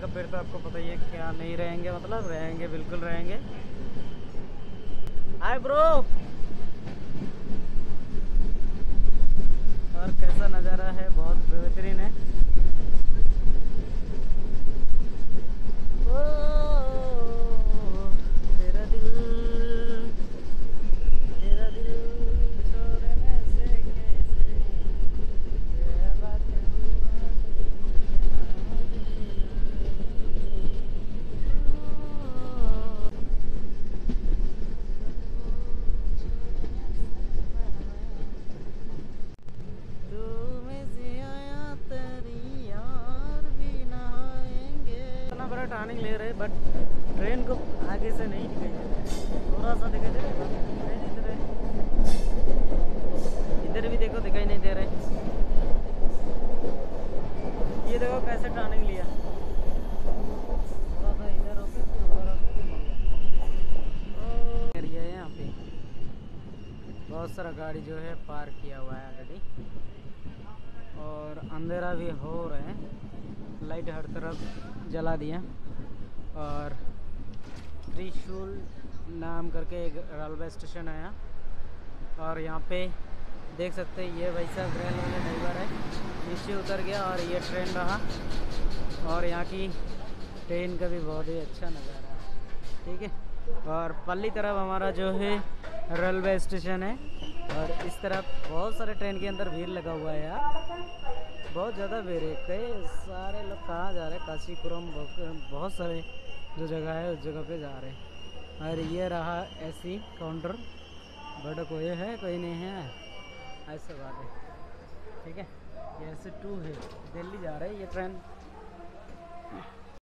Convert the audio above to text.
तो फिर तो आपको पता ही है क्या नहीं रहेंगे, मतलब रहेंगे, बिल्कुल रहेंगे। Hi bro. और कैसा नज़ारा है, बहुत बेहतरीन है। ओ, तेरा दिल छोड़ने से कैसे ये बात हुआ इतना बड़ा टर्निंग ले रहे, बट ट्रेन को आगे से नहीं दिखाई दे रहा, थोड़ा सा दिखाई दे रहा है, दिखाई नहीं दे रहा। इधर भी देखो, दिखाई नहीं दे रहा है। ये देखो कैसे टर्निंग लिया, थोड़ा सा इधर होके फिर उधर होके एरिया है। यहाँ पे बहुत सारा गाड़ी जो है पार्क किया हुआ है ऑलरेडी, और अंधेरा भी हो रहा है, लाइट हर तरफ जला दिया। और त्रिशूल नाम करके एक रेलवे स्टेशन है यहाँ, और यहाँ पे देख सकते हैं ये भाई साहब रेल वाले ड्राइवर है, नीचे उतर गया और ये ट्रेन रहा। और यहाँ की ट्रेन का भी बहुत ही अच्छा नज़ारा है, ठीक है। और पल्ली तरफ हमारा जो है रेलवे स्टेशन है, और इस तरफ बहुत सारे ट्रेन के अंदर भीड़ लगा हुआ है यार, बहुत ज़्यादा भीड़ है। कई सारे लोग कहाँ जा रहे हैं, काशीपुरम, बहुत सारे जो जगह है उस जगह पे जा रहे हैं। और ये रहा ऐसी काउंटर, बड़ा कोई है कोई नहीं है, ऐसा बात है, ठीक है। ये ऐसे 2 है, दिल्ली जा रहे हैं ये ट्रेन।